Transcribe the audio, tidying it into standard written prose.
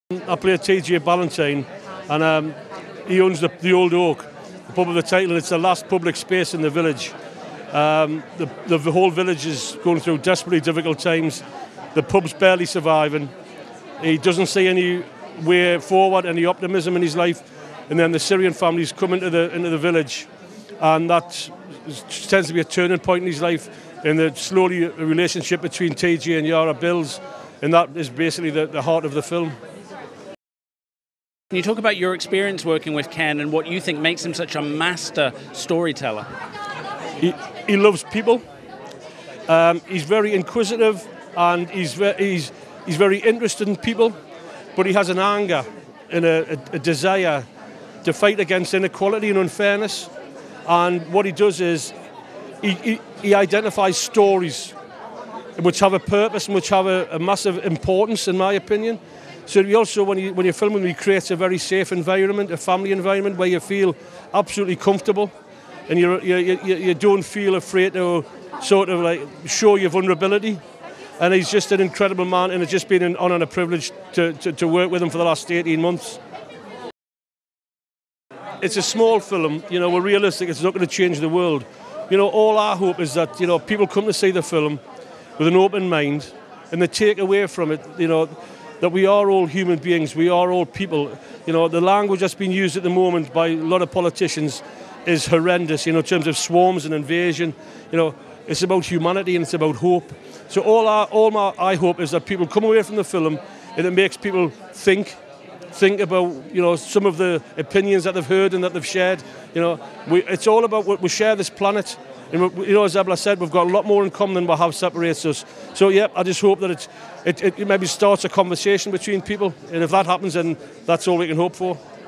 I play Tait Ballantyne, and he owns the Old Oak, the pub with the title, and it's the last public space in the village. The whole village is going through desperately difficult times. The pub's barely surviving. He doesn't see any way forward, any optimism in his life. And then the Syrian families come into the village, and that tends to be a turning point in his life. And slowly a relationship between Tait and Yara builds, and that is basically the heart of the film. Can you talk about your experience working with Ken and what you think makes him such a master storyteller? He loves people. He's very inquisitive, and he's very interested in people, but he has an anger and a desire to fight against inequality and unfairness. And what he does is he identifies stories which have a purpose and which have a massive importance, in my opinion. So he also, when you're filming, he creates a very safe environment, a family environment where you feel absolutely comfortable, and you don't feel afraid to sort of like show your vulnerability. And he's just an incredible man, and it's just been an honour and a privilege to work with him for the last 18 months. It's a small film, we're realistic, it's not going to change the world. All our hope is that, people come to see the film with an open mind, and they take away from it, that we are all human beings, we are all people. The language that's been used at the moment by a lot of politicians is horrendous, in terms of swarms and invasion. It's about humanity and it's about hope. So I hope is that people come away from the film and it makes people think about some of the opinions that they've heard and that they've shared. It's all about we share this planet, and as Ebla said, we've got a lot more in common than what have separates us. So yeah, I just hope that it maybe starts a conversation between people, and if that happens, then that's all we can hope for.